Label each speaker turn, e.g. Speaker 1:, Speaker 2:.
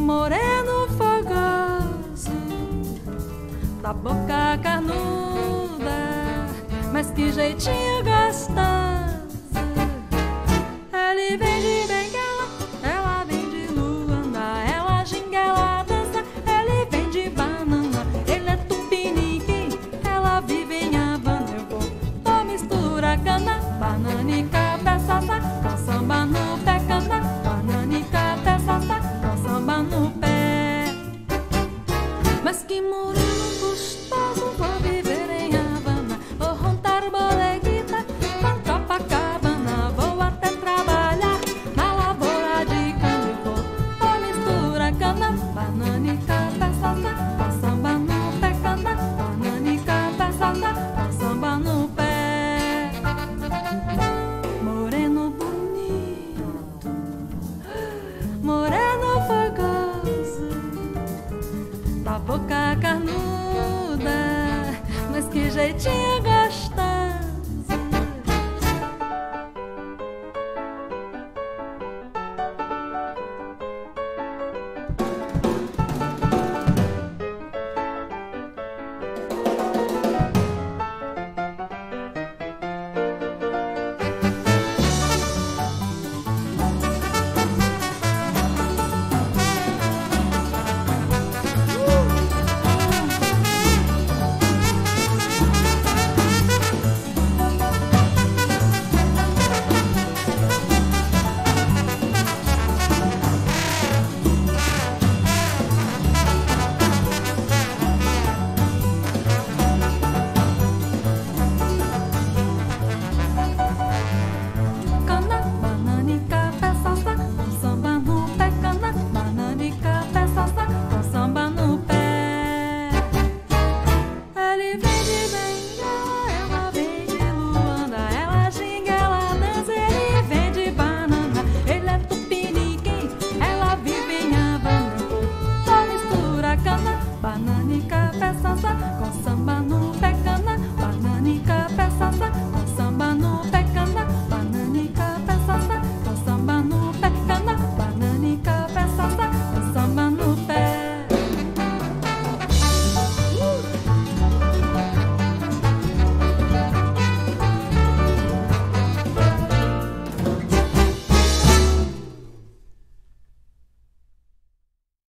Speaker 1: moreno fogoso, da boca carnuda, mas que jeitinho gostoso. Ele vem de Benguela, ela vem de Luanda, ela ginga, ela dança, ele vem de banana, ele é tupiniquim, ela vive em Havana. Eu vou mistura cana, bananica, peçaça, com samba no pé, cana, bananica, peçaça, com samba no pé. Mas que morena